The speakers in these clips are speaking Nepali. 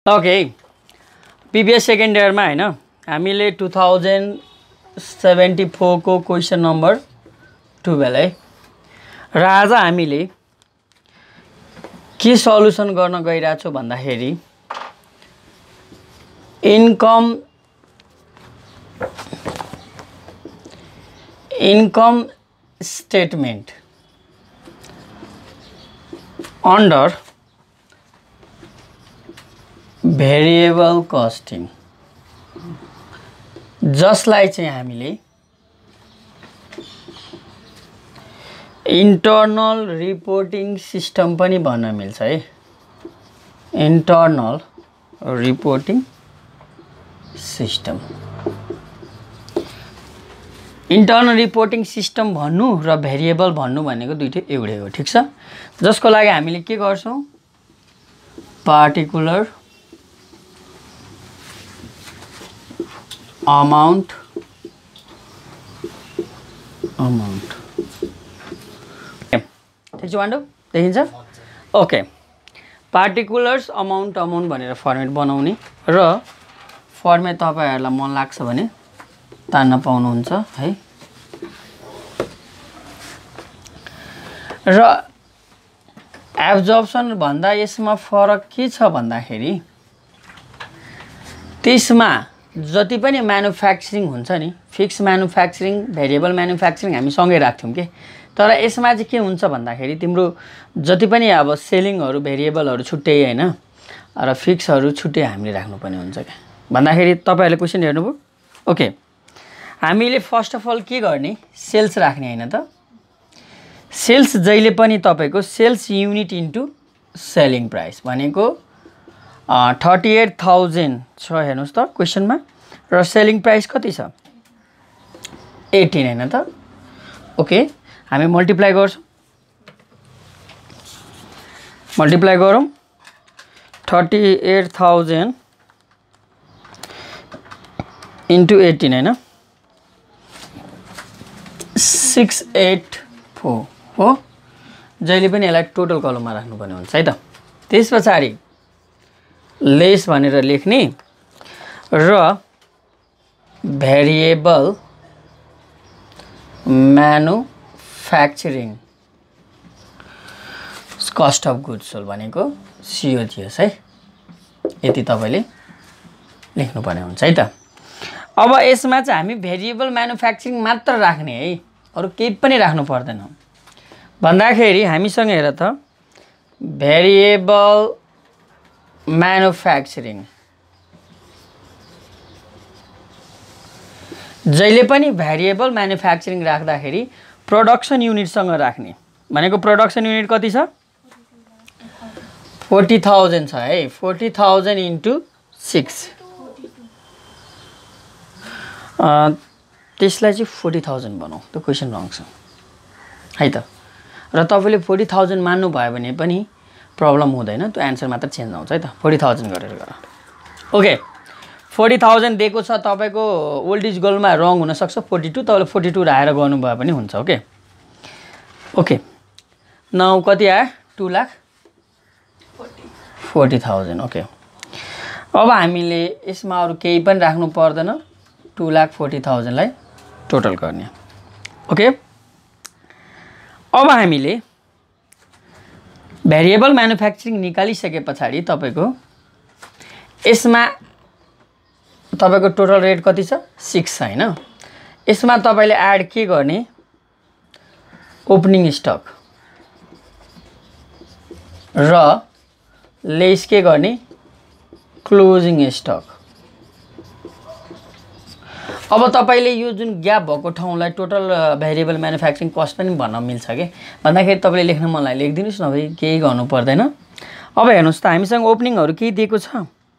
ओके प्रिभियस सेकेन्ड इयरमा हैन हामीले 2074 को क्वेसन नम्बर 12 है र आज हामीले के सल्युसन गर्न गइरहेछौं भन्दाखेरि income statement under variable costing जसलाई चाहिँ हामीले इन्टर्नल रिपोर्टिङ सिस्टम पनि भन्न मिल्छ है। Internal reporting system internal reporting system भन्नु र भेरिएबल भन्नु भनेको दुईटै एउटै हो, ठीक छ। जसको लागि हामीले के गर्छौं, पार्टिकुलर अमाउन्ट ठिक छ वान्डो देखिन्छ। ओके पार्टिकुलर्स अमाउन्ट भनेर फर्मेट बनाउने र फर्मेट तपाईहरुलाई मन लाग्छ भने तान्न पाउनुहुन्छ है। र एब्जर्प्सन भन्दा यसमा फरक के छ भन्दाखेरि त्यसमा जति पनि म्यानुफ्याक्चरिङ हुन्छ नि, फिक्स म्यानुफ्याक्चरिङ भेरिएबल म्यानुफ्याक्चरिङ हामी सँगै राख्थ्यौं के, तर यसमा चाहिँ के हुन्छ भन्दाखेरि तिम्रो जति पनि अब सेलिङहरु भेरिएबलहरु छुट्टै हैन र फिक्सहरु छुट्टै हामीले राख्नुपर्ने हुन्छ के भन्दाखेरि तपाईहरुले क्वेशन हेर्नुभयो। ओके हामीले फर्स्ट अफ अल के गर्ने, सेल्स राख्ने हैन त। सेल्स जहिले पनि तपाईको sales unit into selling price भनेको 38,000 छ हेर्नुस् त क्वेशनमा र सेलिङ प्राइस कति छ 18 हैन त। ओके हामी मल्टिप्लाई गर्छौं, मल्टिप्लाई गरौँ 38,000 इन्टु 18 हैन 684 हो। जहिले पनि यसलाई टोटल कलममा राख्नुपर्ने हुन्छ है त। त्यसपछि लेस भनेर लेख्ने र variable manufacturing cost of goods sold भनेको COGS है। यति तपाईले लेख्नुपर्ने हुन्छ है त। अब यसमा चाहिँ हामी भेरिएबल म्यानुफ्याक्चरिङ मात्र राख्ने है, अरु केही पनि राख्नु पर्दैन भन्दाखेरि हामीसँग हेर त भेरिएबल म्यानुफ्याक्चरिङ जहिले पनि भेरिएबल म्यानुफ्याक्चरिङ राख्दाखेरि प्रोडक्सन युनिटसँग राख्ने भनेको प्रोडक्सन युनिट कति छ 40,000 छ है। 40,000 इन्टु 6 त्यसलाई चाहिँ 40,000 बनाऊ, त्यो क्वेशन रङ छ है त। र तपाईले 40,000 मान्नु भयो भने पनि प्रब्लम हुँदैन, त्यो आन्सर मात्र चेन्ज आउँछ है त। 40,000 गरेर गर। ओके 40,000 दिएको छ तपाईको ओल्ड इज गोल्डमा रङ हुन सक्छ 42, तपाईले 42 राखेर गर्नु भयो पनि हुन्छ। ओके ओके नाउ कति आयो 2,40,000। ओके अब हामीले यसमा अरु केही पनि राख्नु पर्दैन, 2,40,000 लाई टोटल गर्ने। ओके अब हामीले भेरिएबल म्यानुफ्याक्चरिङ निकालिसकेपछि तपाईको यसमा तपाईको टोटल रेट कति छ 6 छ हैन। यसमा तपाईले एड के गर्ने, ओपनिङ स्टक र लेस के गर्ने, क्लोजिङ स्टक। अब तपाईले यो जुन ग्याप भएको ठाउँलाई टोटल भेरिएबल म्यानुफ्याक्चरिङ कस्ट पनि भन्न मिल्छ के भन्दाखेरि तपाईले लेख्न मनलाई लेखिदिनुस् न भाइ, केही गर्नु पर्दैन। अब हेर्नुस् त हामीसँग ओपनिङहरु के दिएको छ,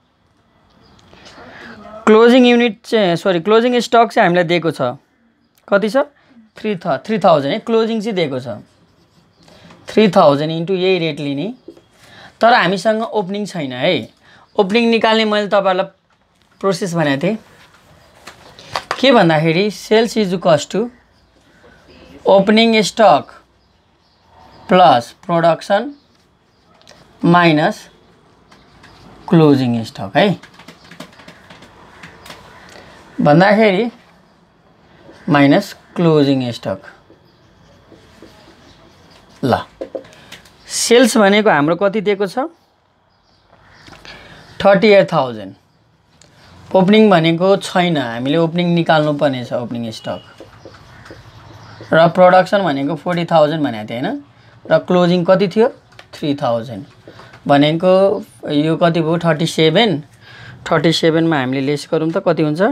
क्लोजिङ युनिट चाहिँ क्लोजिङ स्टक चाहिँ हामीलाई दिएको छ कति छ 3,000 है। क्लोजिङ चाहिँ दिएको छ 3,000 इन्टु यही रेट लिने, तर हामीसँग ओपनिङ छैन है। ओपनिङ निकाल्ने मैले तपाईहरुलाई प्रोसेस भनेको थिएँ के भन्दाखेरि sales is equals to opening stock plus production minus closing stock है भन्दाखेरि माइनस क्लोजिङ स्टक। ल सेल्स भनेको हाम्रो कति दिएको छ 38,000। ओपनिङ भनेको छैन, हामीले ओपनिङ निकाल्नु पर्ने छ ओपनिङ स्टक। र प्रोडक्सन भनेको 40,000 भनेको थियो हैन, र क्लोजिङ कति थियो 3,000 भनेको यो कति भयो 37। 37 मा हामीले लेस गरौँ त कति हुन्छ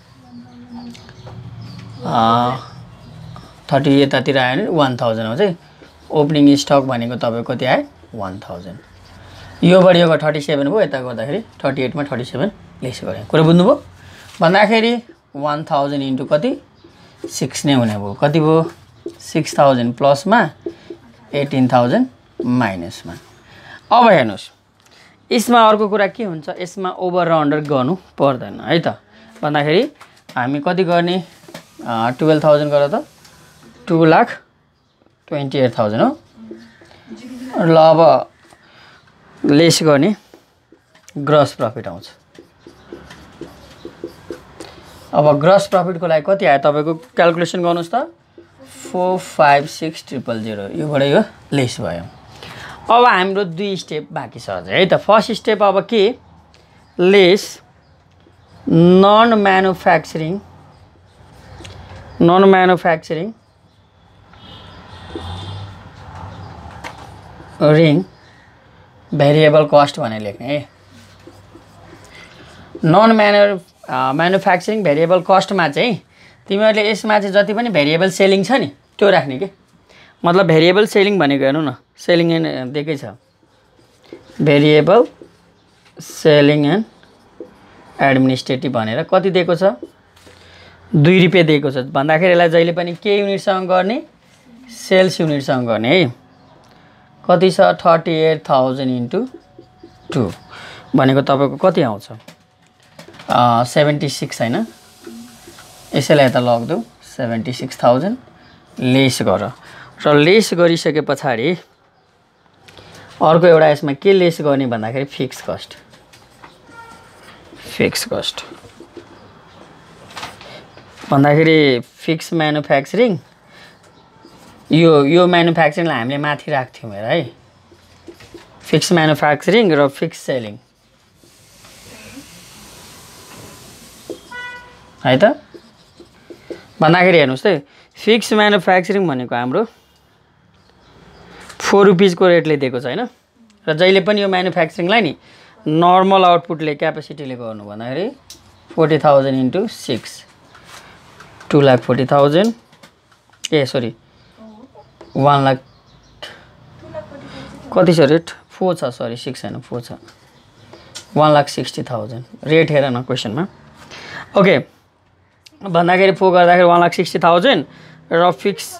30 यतातिर आयो भने 1000 हो चाहिँ। ओपनिङ स्टक भनेको तपाईको कति आयो 1000। यो बढिएको 37 भयो, यता गर्दाखेरि 38 मा 37 लेस गरे। कुरा बुझ्नुभयो भन्दाखेरि 1000 इन्टु कति 6 नै हुने भयो। कति भयो 6000 प्लस मा 18,000 माइनस मा। अब हेर्नुस् यसमा अर्को कुरा के हुन्छ, यसमा ओभर र अन्डर गर्नु पर्दैन है त भन्दाखेरि हामी कति गर्ने 12,000 गरेर त 2,28,000 हो। ल अब लेस गर्ने ग्रस प्रफिट आउँछ। अब ग्रस प्रफिटको लागि कति आयो तपाईको क्याल्कुलेसन गर्नुस् त 456,000 योबाट यो लेस भयो। अब हाम्रो दुई स्टेप बाँकी छ अझै है त। फर्स्ट स्टेप अब के लेस नन म्यानुफ्याक्चरिङ रिङ भेरिएबल कस्ट भनेर लेख्ने है। नन म्यानुफ्याक्चरिङ भेरिएबल कस्टमा चाहिँ तिमीहरूले यसमा चाहिँ जति पनि भेरिएबल सेलिङ छ नि त्यो राख्ने के। मतलब भेरिएबल सेलिङ भनेको हेर्नु न, सेलिङ एन्ड दिएकै छ, भेरिएबल सेलिङ एन्ड एडमिनिस्ट्रेटिभ भनेर कति दिएको छ 2 रुपैयाँ दिएको छ भन्दाखेरि यसलाई जहिले पनि के युनिटसँग गर्ने सेल्स युनिटसँग गर्ने है। कति छ 38,000 इन्टु 2 भनेको तपाईको कति आउँछ 76 हैन। यसैलाई यता लग्दौ 76,000 लेस गर। र लेस गरिसके पछाडि अर्को एउटा यसमा के लेस गर्ने भन्दाखेरि फिक्स कस्ट भन्दाखेरि फिक्स म्यानुफ्याक्चरिङ यो म्यानुफ्याक्चरिङलाई हामीले माथि राख्थ्यौँ हेर है। फिक्स म्यानुफ्याक्चरिङ र फिक्स सेलिङ है त भन्दाखेरि हेर्नुस् त फिक्स म्यानुफ्याक्चरिङ भनेको हाम्रो 4 रुपीजको रेटले दिएको छ हैन। र जहिले पनि यो म्यानुफ्याक्चरिङलाई नि नर्मल आउटपुटले क्यापेसिटीले गर्नु भन्दाखेरि 40,000 इन्टु 6 2,40,000 ए सरी 1 लाख कति छ रेट 4 छ सरी 6 हैन 4 छ 1,60,000 रेट हेर न क्वेसनमा। ओके भन्दाखेरि 4 गर्दाखेरि 1,60,000 र फिक्स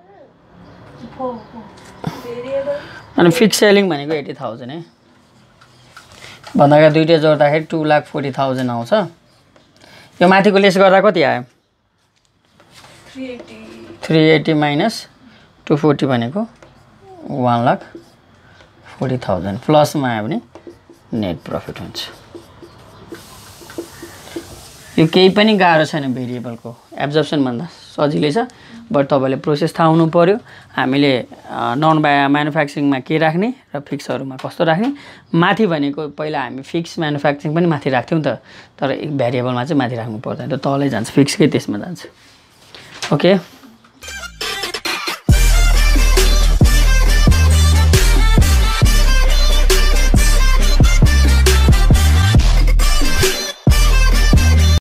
अनि फिक्स सेलिङ भनेको 80,000 है भन्दाखेरि दुईटै जोड्दाखेरि 2,40,000 आउँछ। यो माथिको लेस गर्दा कति आयो 380 माइनस 240 भनेको 1,40,000 प्लसमा आयो भने नेट प्रफिट हुन्छ। यो केही पनि गाह्रो छैन, भेरिएबलको एब्जर्प्सन भन्दा सजिलै छ, बट तपाईले प्रोसेस थाहा हुनु पर्यो। हामीले नन म्यानुफ्याक्चरिङमा के राख्ने र फिक्सहरुमा कस्तो राख्ने। माथि भनेको पहिला हामी फिक्स म्यानुफ्याक्चरिङ पनि माथि राख्थ्यौं त, तर भेरिएबलमा चाहिँ माथि राख्नु पर्दैन, त्यो तलै जान्छ फिक्सकै त्यसमा जान्छ। ओके